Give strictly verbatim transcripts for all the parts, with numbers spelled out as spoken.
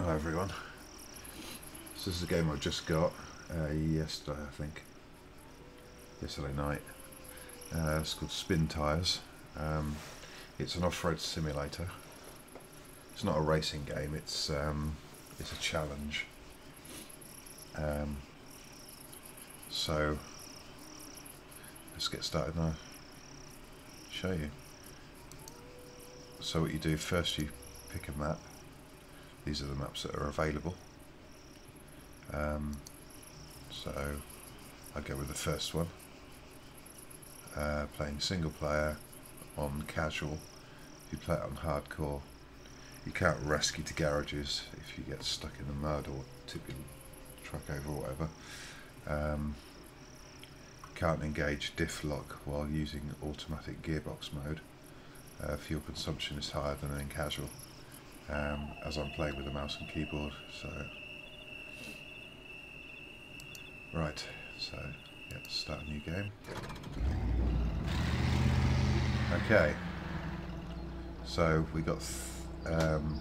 Hi everyone. So this is a game I just got uh, yesterday, I think. Yesterday night. Uh, it's called Spintires. Um, it's an off-road simulator. It's not a racing game. It's um, it's a challenge. Um, so let's get started now. Show you. So what you do first, you pick a map. These are the maps that are available. Um, so I go with the first one. Uh, playing single player on casual. If you play it on hardcore, you can't rescue to garages if you get stuck in the mud or tip your truck over or whatever. Um, can't engage diff lock while using automatic gearbox mode. Uh, fuel consumption is higher than in casual. Um, as I'm playing with a mouse and keyboard, so right, so yeah, start a new game. Okay, so we got th um,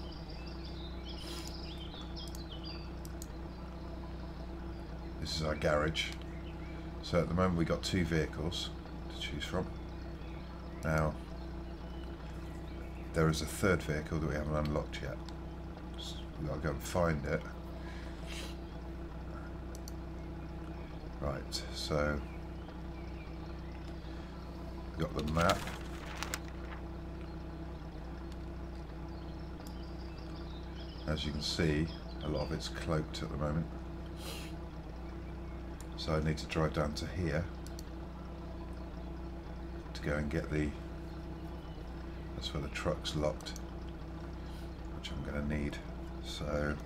this is our garage. So at the moment we got two vehicles to choose from. Now there is a third vehicle that we haven't unlocked yet. So we've got to go and find it. Right, so we've got the map. As you can see, a lot of it's cloaked at the moment. So I need to drive down to here to go and get the, that's where the truck's locked, which I'm going to need. So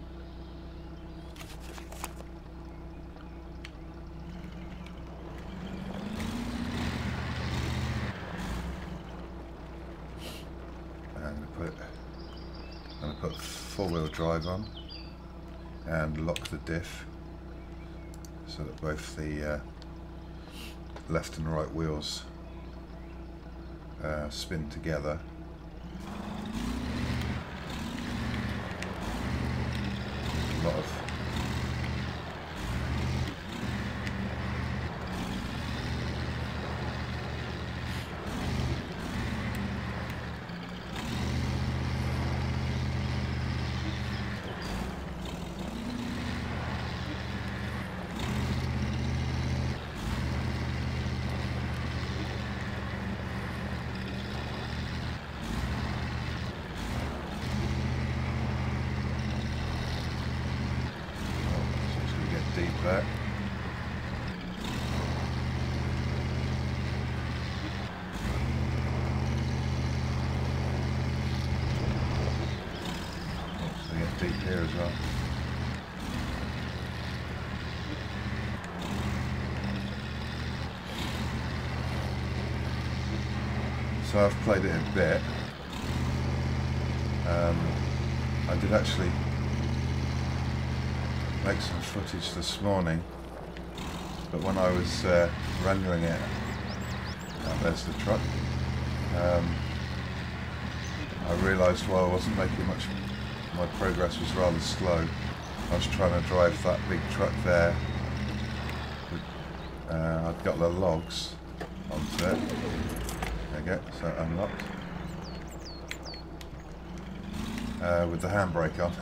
I'm going to put I'm going to put four-wheel drive on and lock the diff so that both the uh, left and right wheels uh, spin together. A lot of deep there. So we get deep here as well. So I've played it a bit. Um, I did actually make some footage this morning, but when I was uh, rendering it, oh, there's the truck, um, I realised while I wasn't making much, my progress was rather slow. I was trying to drive that big truck there. Uh, I've got the logs onto it. There you go, so unlocked. Uh, with the handbrake on.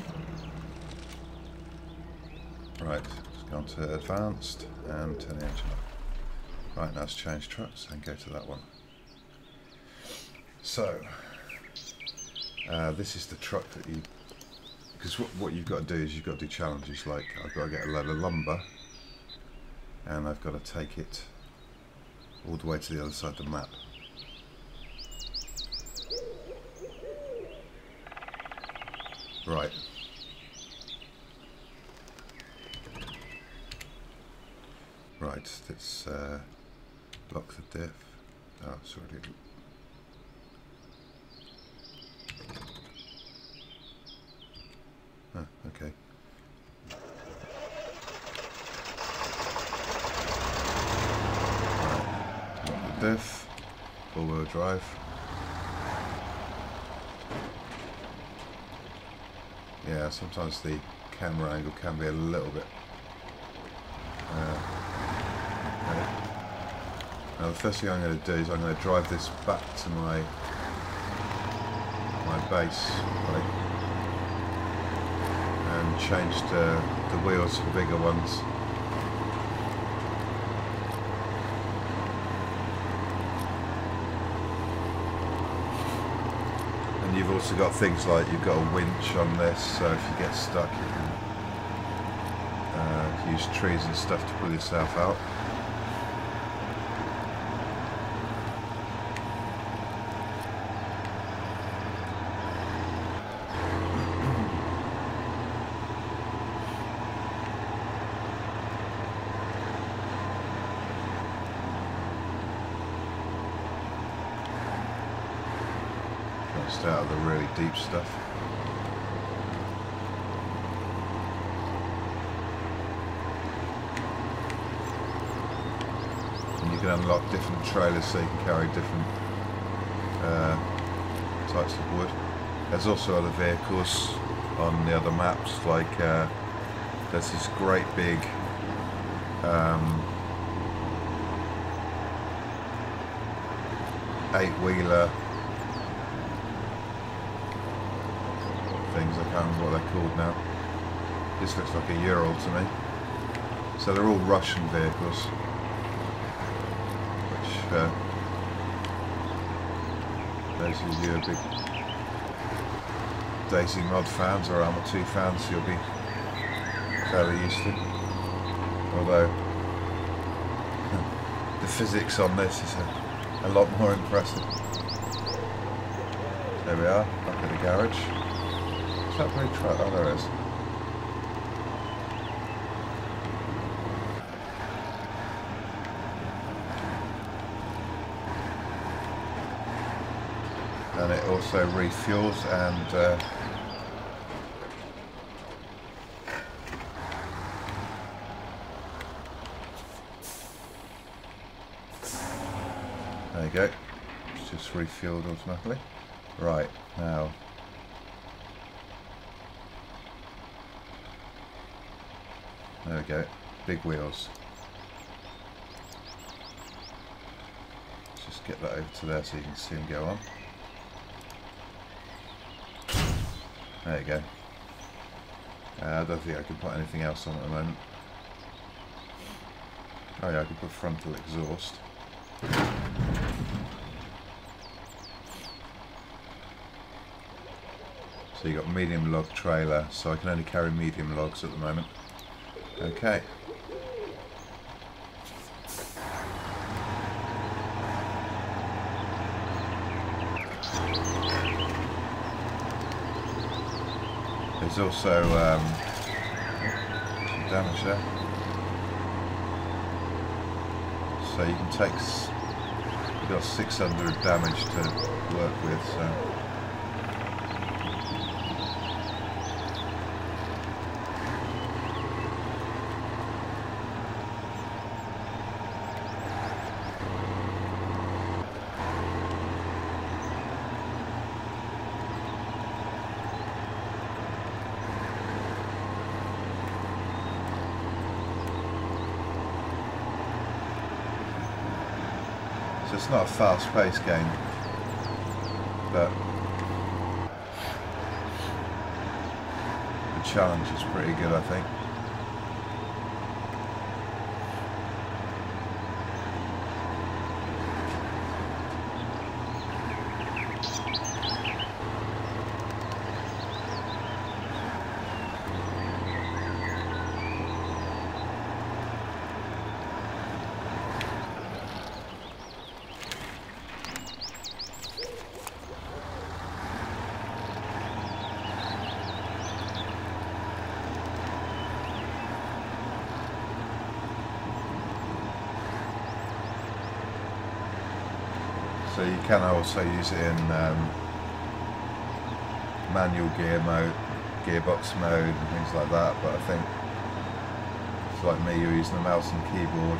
Right, let's go on to advanced and turn the engine off. Right, now let's change trucks and go to that one. So, uh, this is the truck that you, because what, what you've got to do is you've got to do challenges like I've got to get a load of lumber and I've got to take it all the way to the other side of the map. Right. Right, let's uh, lock the diff. Oh, it's already. Oh, okay. Right. Lock the diff. Four-wheel drive. yeah, sometimes the camera angle can be a little bit. Uh, okay. Now the first thing I'm going to do is I'm going to drive this back to my my base right, and change the, the wheels for bigger ones. And you've also got things like you've got a winch on this, so if you get stuck you can uh, use trees and stuff to pull yourself out. Stay out of the really deep stuff. And you can unlock different trailers so you can carry different uh, types of wood. There's also other vehicles on the other maps, like uh, there's this great big um, eight-wheeler things, I can't remember what they're called now. This looks like a Ural to me. So they're all Russian vehicles, which uh, those of you who are big Daisy Mod fans or Arma two fans, you'll be fairly used to. Although the physics on this is a, a lot more impressive. There we are, back at the garage. That big truck, oh there it is. And it also refuels and uh, there you go, it's just refueled automatically. Right, now there we go, big wheels. Let's just get that over to there so you can see them go on. There you go. Uh, I don't think I can put anything else on at the moment. Oh yeah, I can put frontal exhaust. So you got medium log trailer, so I can only carry medium logs at the moment. Okay. There's also um, some damage there. So you can take, you've got six hundred damage to work with, so. So it's not a fast-paced game, but the challenge is pretty good, I think. So you can also use it in um, manual gear mode, gearbox mode and things like that, but I think it's like me, you're using the mouse and keyboard.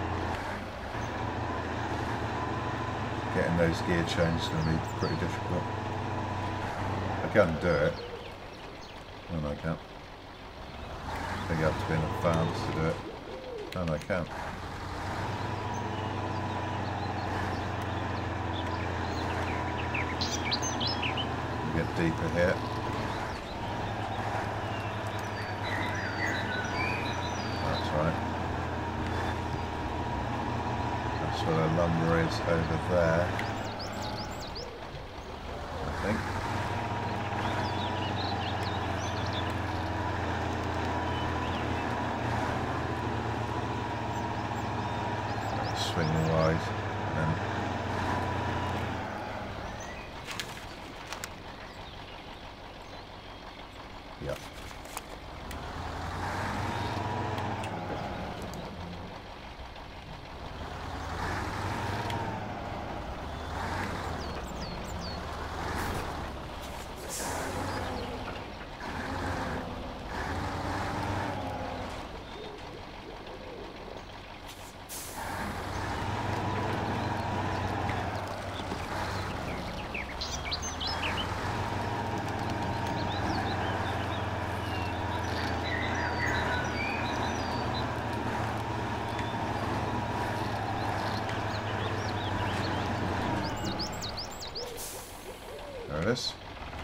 Getting those gear changes is going to be pretty difficult. I can do it, Oh no, I can't. I think I have to be in advance to do it. Oh no, I can't. Get deeper here. That's right. That's where the lumber is over there, I think. Swing wide and then yeah. There it is.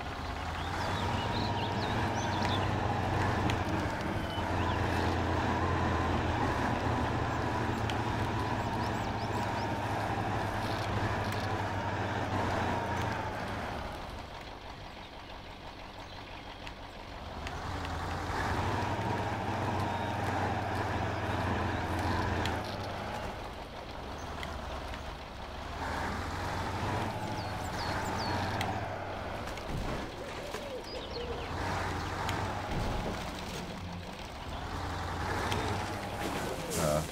Uh,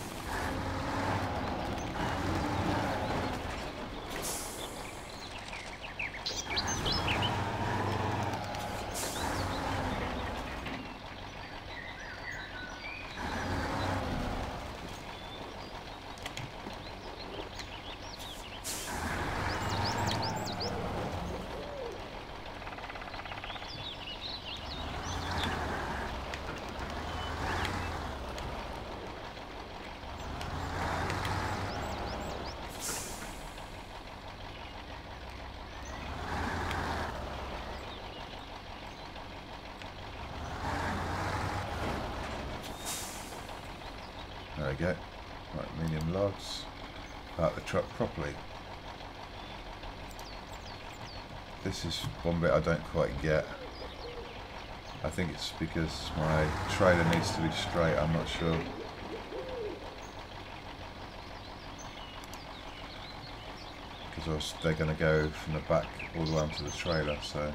There we go. Right, medium logs. Park the truck properly. This is one bit I don't quite get. I think it's because my trailer needs to be straight, I'm not sure. Because they're going to go from the back all the way onto the trailer, so...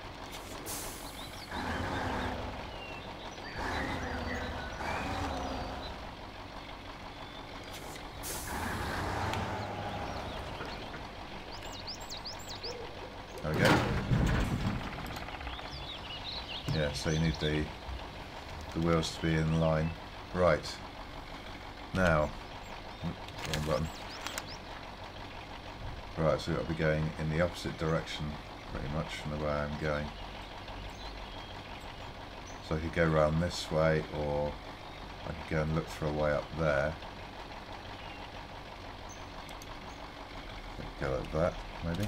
There we go. Yeah, so you need the the wheels to be in line. Right. Now, wrong button. Right, so I'll be going in the opposite direction pretty much from the way I'm going. So I could go around this way, or I could go and look for a way up there. Go like that, maybe.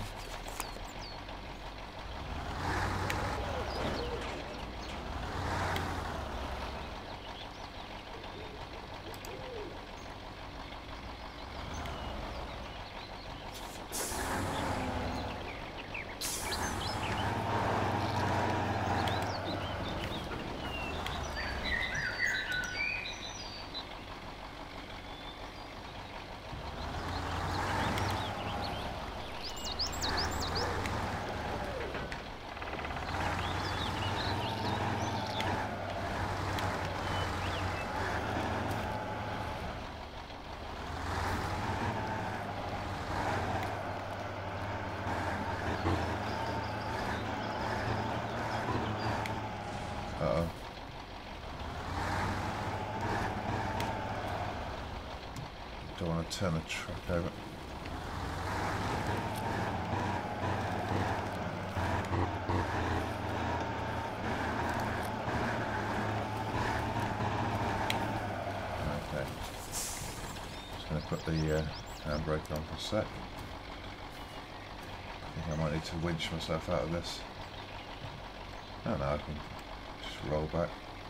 Uh-oh. Don't want to turn the truck over. put the uh, handbrake on for a sec. I think I might need to winch myself out of this. Oh no, I can just roll back.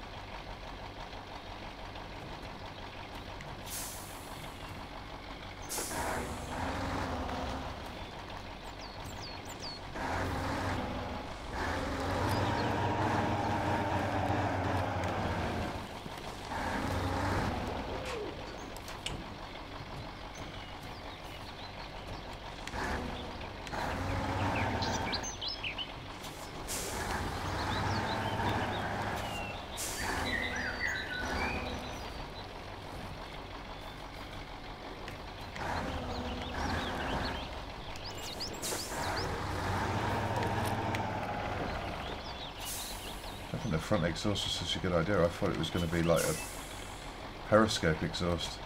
The front exhaust was such a good idea. I thought it was going to be like a periscope exhaust.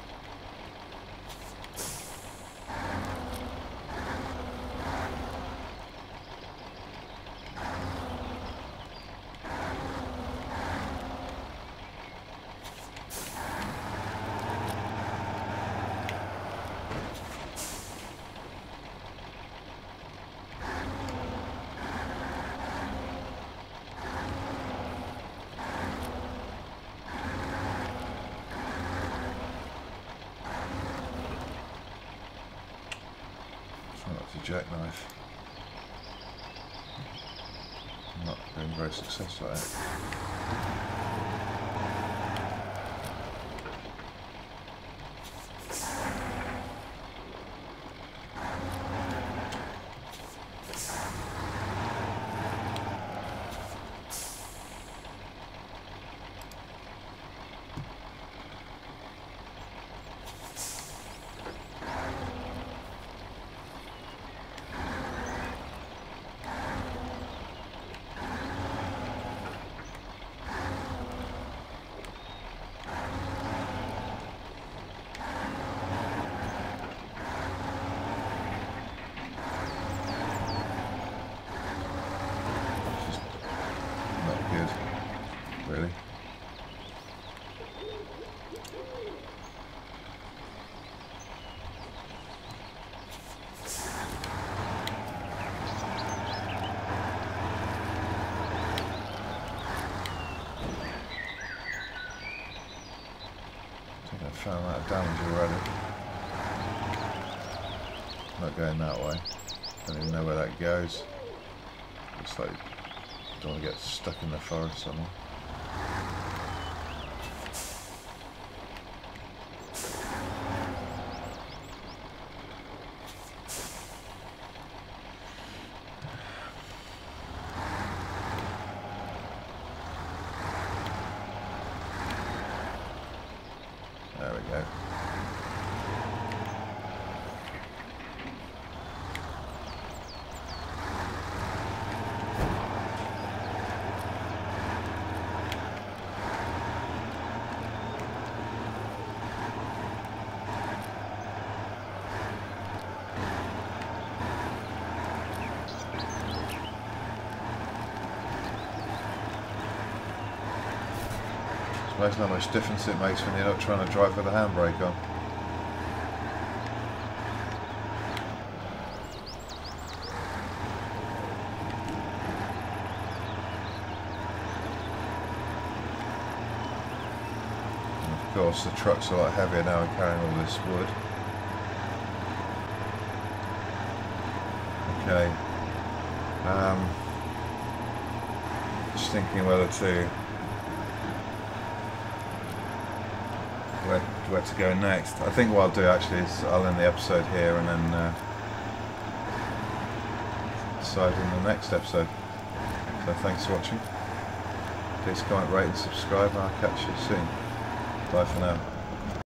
Jackknife. I'm not being very successful at it. Really? I think I found that damage already. Not going that way. Don't even know where that goes. Looks like I don't want to get stuck in the forest somewhere. There we go. Imagine how much difference it makes when you're not trying to drive with the handbrake on. And of course the truck's a lot heavier now and carrying all this wood. Okay. Um, just thinking whether to Where, where to go next. I think what I'll do actually is I'll end the episode here and then uh, decide in the next episode. So thanks for watching. Please comment, rate and subscribe and I'll catch you soon. Bye for now.